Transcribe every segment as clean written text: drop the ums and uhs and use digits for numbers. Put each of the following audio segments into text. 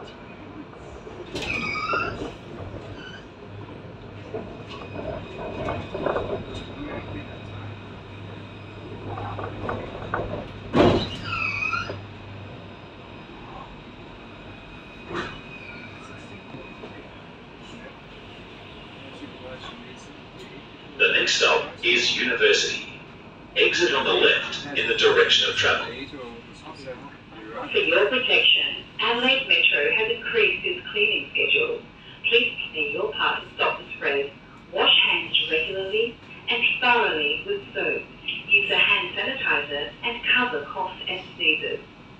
The next stop is University. Exit on the left in the direction of travel. For your protection, Adelaide Metro has increased its cleaning schedule. Please clear your path and stop the spread. Wash hands regularly and thoroughly with soap. Use a hand sanitizer and cover coughs and sneezes.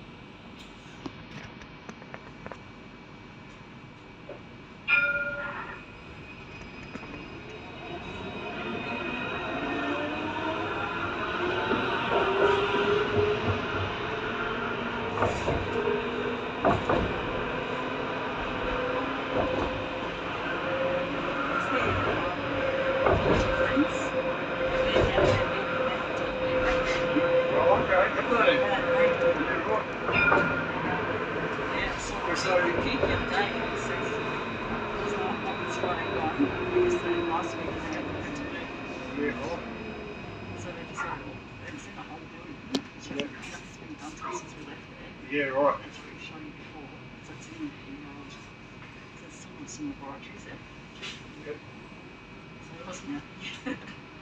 So to keep you updated, so it's not what's going on. Because last week they had the interview. So they decided, it's in the whole building. So that's been done since we left there. Yeah, right. That's what we showed you before. So it's in the so there's some laboratories there. Yep. So it wasn't out.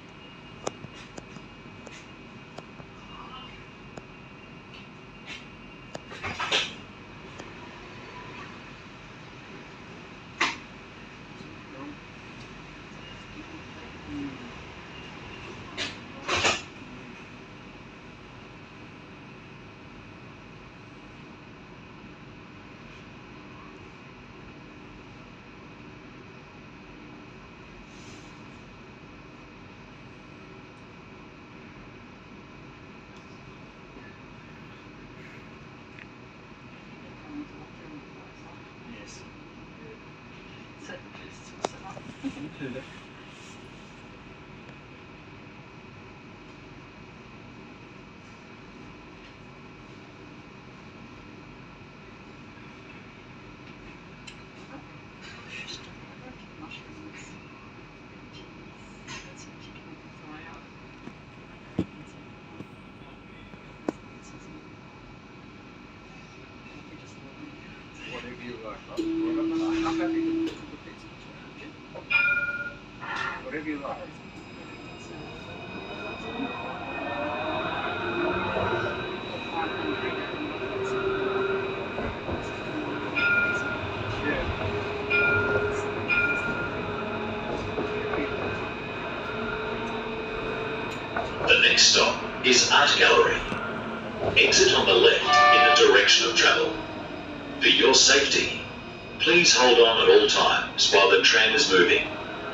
Yes. So just set up. Whatever you like. I'm happy to put this. Whatever you like. The next stop is Art Gallery. Exit on the left in the direction of travel. For your safety, please hold on at all times while the tram is moving.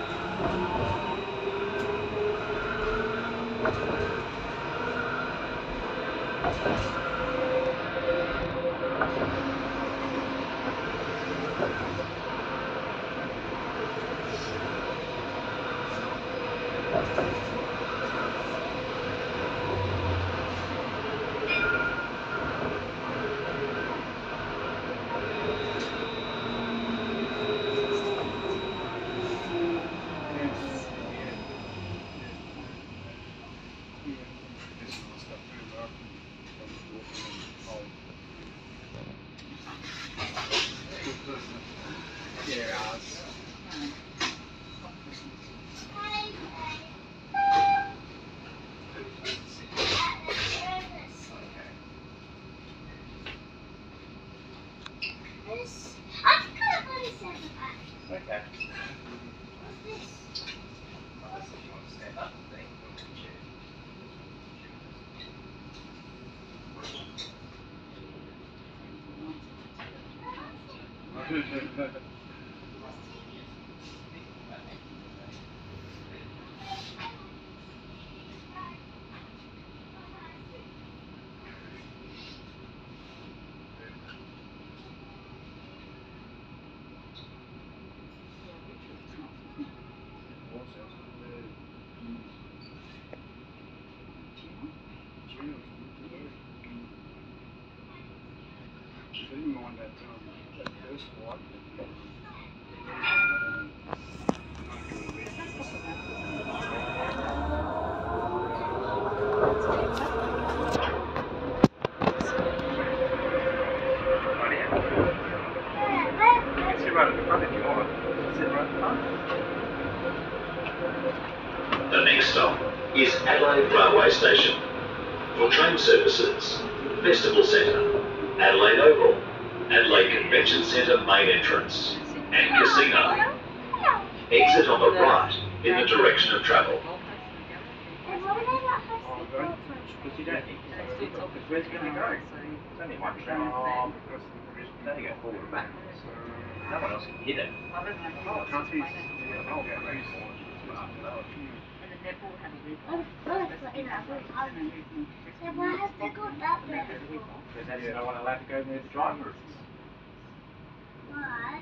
Okay. didn't mind that first flight. Right at the front if you want. Sit right at the front. The next stop is Adelaide Railway Station. For train services, Festival Centre, Adelaide Oval, Adelaide Convention Centre main entrance, and casino. Exit on the right in the direction of travel. Because you don't need to. Because where's it going to go? It's only one train. Because it's only go forward and back. No one else can hit it. Countries, because then no one allowed to go near the driver. Why?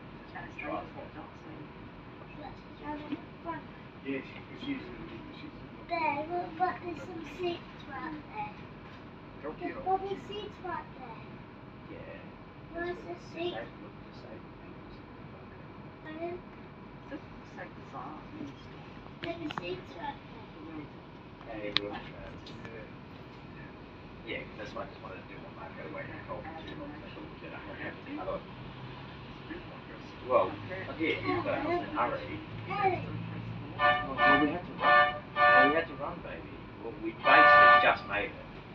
Yeah, she's There, but there's some seats right there. There's probably seats right there. Yeah. Where's the seat? Pardon? There's the seats right there. Yeah, that's why I just wanted to do one might go away and talk to you. Well, yeah, but I was in a hurry. Hey, Well, we had to run. Well, we had to run, baby. Well, we basically just made it.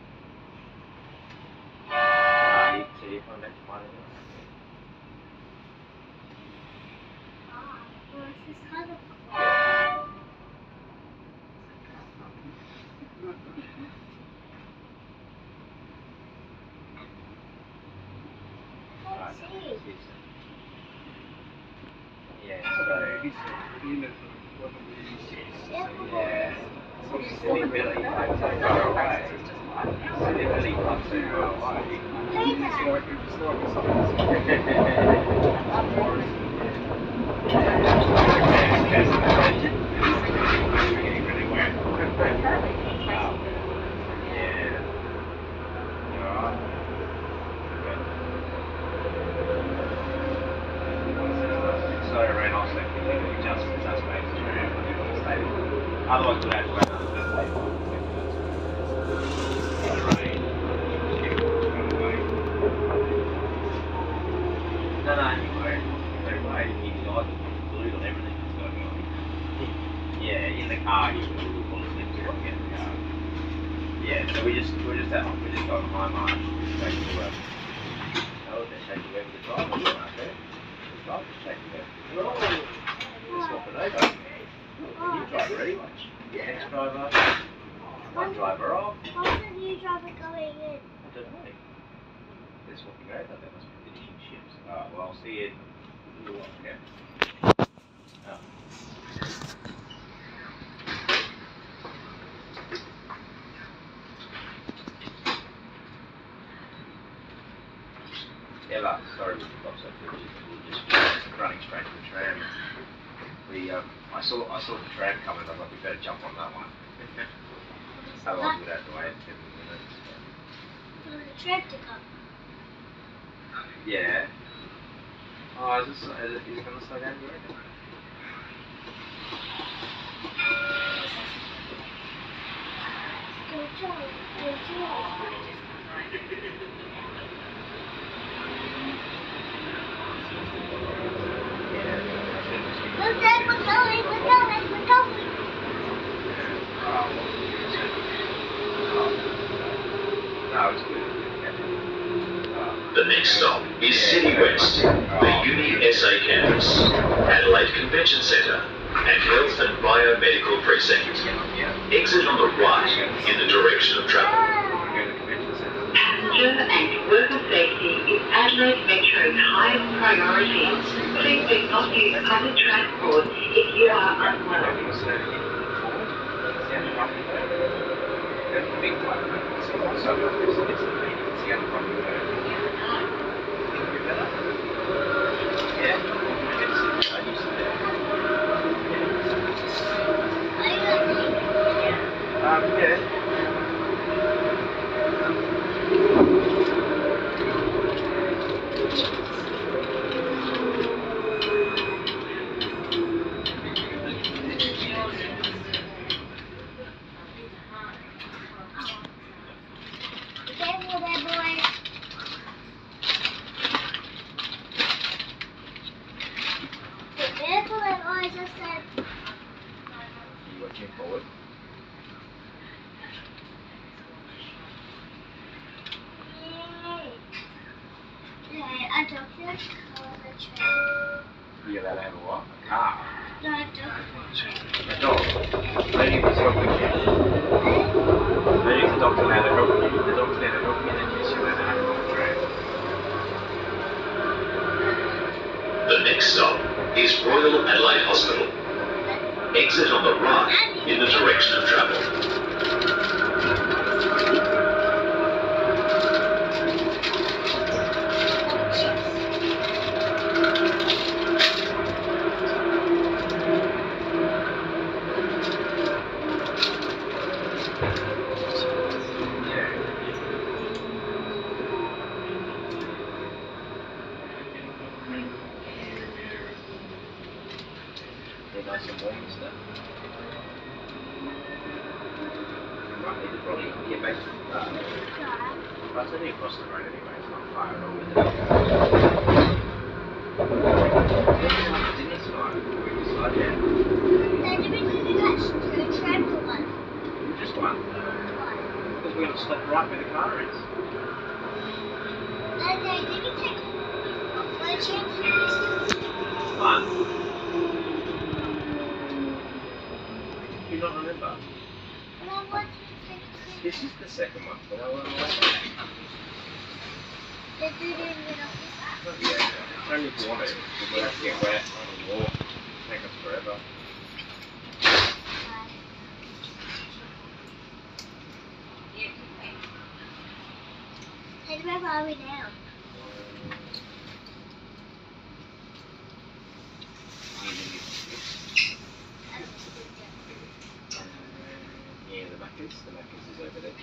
So you're coming back to mine anyway? well, it's this kind of Right. see. Yeah, so yeah, silly Billy likes so far away. Silly Billy likes so far away. Getting really wet. Yeah. You alright? Sorry, Ren, I'll say we just made the tram. Otherwise, we'd have to wait another 30 minutes. No, anyway. Anyway, he's got glued on everything that's going on. Yeah, in the car, you can fall asleep to get in the car. Yeah, so we're just going high march. Take the they take you over the driver, right there. The driver just take you over. Let's swap it over. New driver anyway. Next driver. One driver off. What's the new driver going in? I don't know. They're swapping over. They must be finishing ships. Alright, well, I'll see you in a little while. Yeah. Oh. Ella, sorry, we're just running straight to the tram. I saw the tram coming. I thought we better jump on that one. Otherwise, we'd have to wait 10 minutes. For the tram to come. Yeah. Oh, is it going to slow down? Do you reckon? Go try. Look, Dad, we're going. No, it's good. The next stop is City West, the Uni SA campus, Adelaide Convention Centre, and Health and Biomedical Precinct. Exit on the right in the direction of travel. Passenger and worker safety is Adelaide Metro's highest priority. Please do not use public transport if you are unwell. Yeah. Careful there, boy. Be careful there, boy, I just said. You watching forward? Yeah, I took this car on the train. You're allowed to have a what? A car? No, I took the train. A dog? Maybe it's helping you. Maybe the dog's allowed to help you. The dog's allowed to help you, then you're allowed to have it on the train. The next stop is Royal Adelaide Hospital. Exit on the right in the direction of travel. They're nice and warm and stuff. You might need to probably get back to the car. Well, it's only across the road anyway, it's not far at all, is it? Didn't it slide? We slide down. Then did we do two trams or one? Just one. Because we're going to stop right where the car is. Okay, did we take one tram? One. Do you not remember? And I want to take two. This is the second one. But I want to They do it in the office. yeah, only if you want it. Because we'll have to get wet on the walk. Take us forever. Hey, where are we now? Yeah, the Macca's is over there.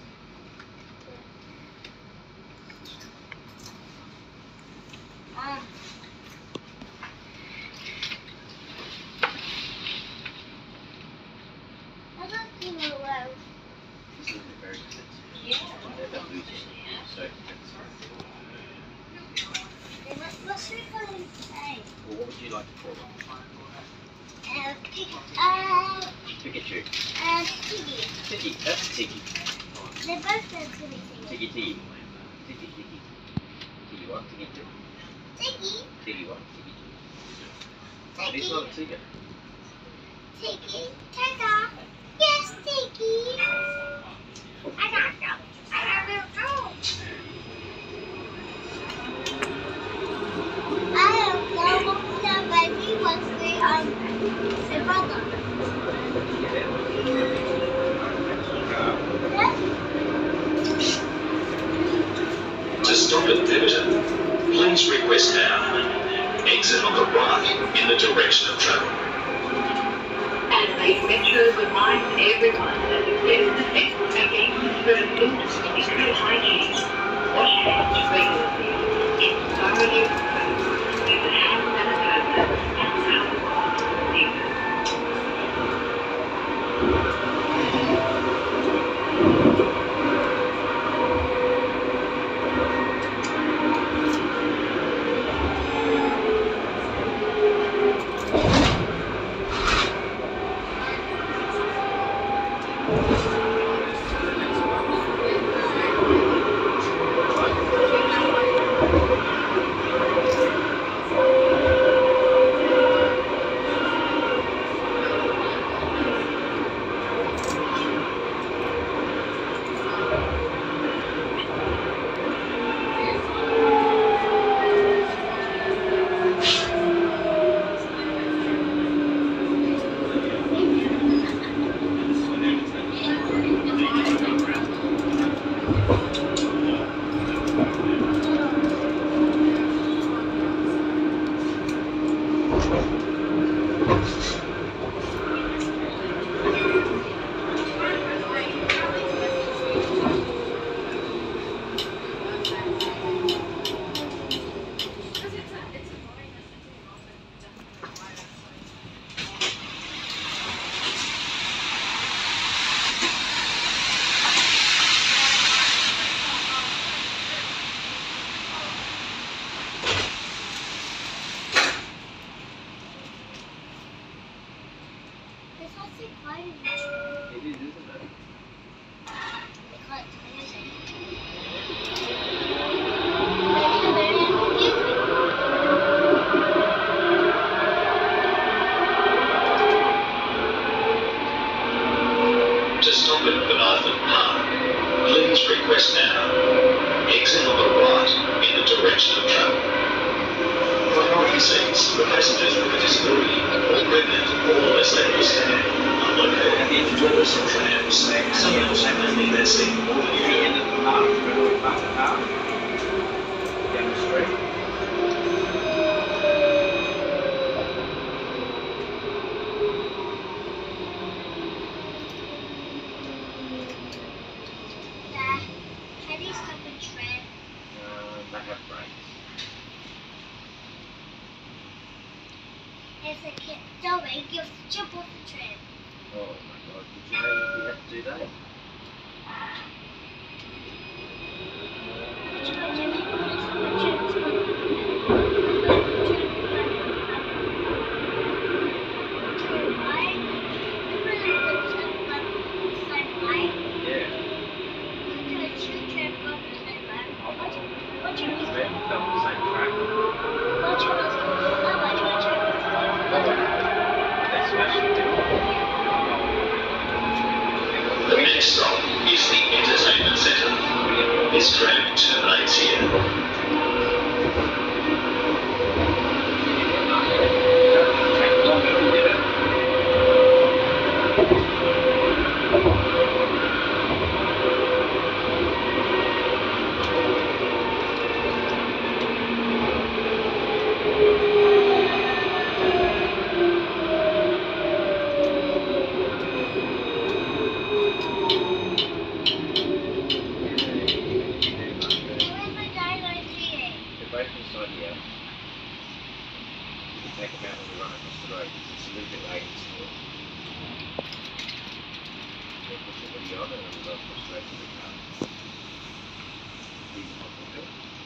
I don't think we're well. This is very expensive. They're not losing. So expensive. What should we call him today? Well, what would you like to call them? Pikachu. Tiggy. Tiggy. That's Tiggy. They're both going to be Tiggy. Tiggy. Tiggy. Tiggy what? Tiggy two. Tiggy. Tiggy what? Tiggy two. It's not a Tigger. Tiggy. Tigger. Yes, Tiggy. I don't know. I don't know. I don't know what the baby was the brother. To stop at Pemberton, please request now. Exit on the right in the direction of travel. Adelaide Metro reminds everyone that the best defense against tuberculosis is good hygiene. Wash hands regularly. It's thoroughly preferred. Use a hand sanitizer and cover water needed. find it. It is, isn't it? I can't use it. To stop at Bernarthon Park, please request now. Exit on the right in the direction of travel. Priority seats for passengers with a disability or pregnant or less than stand are located in toilets and trams. Someone else may need that seat more than you do. End of the park, where we park the car. Down the street. Dad, can you stop a train? They have brakes. As a kid, Zoe, you have to jump off the train. Oh my god, did you know you have to do that? Which one do you think is the Yeah. What you It's better to come on the same track. They smash the middle. The next stop is the entertainment centre. This tram terminates here. Take longer to get it. They're both inside here. You can take them out when we run across the road. It's a little bit late still. We'll put the video on and then we'll go across the road to the car. Easy to do.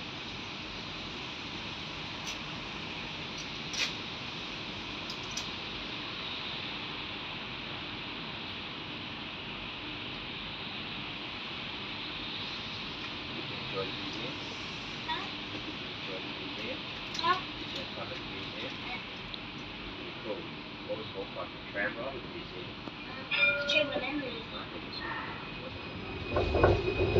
You can enjoy the museum. You can enjoy the museum. Did you have fun at the museum? Pretty cool. What was more fun, the tram ride or the museum? I think it's wasn't it?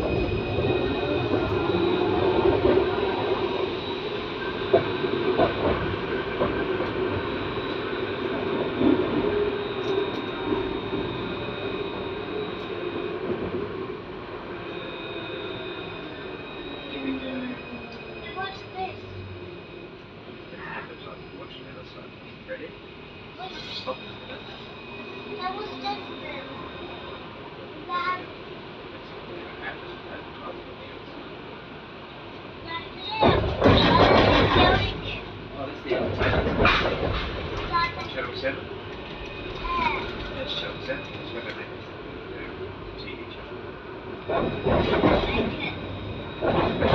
What's this? It's advertising. Watch the other side. Ready? What's Stop it a minute. that? Was this? That, Advertising on the outside. that, yeah. Oh, that's the entertainment. That, Channel 7? yeah. That's Channel 7. That's where they make the TV channel. Like it.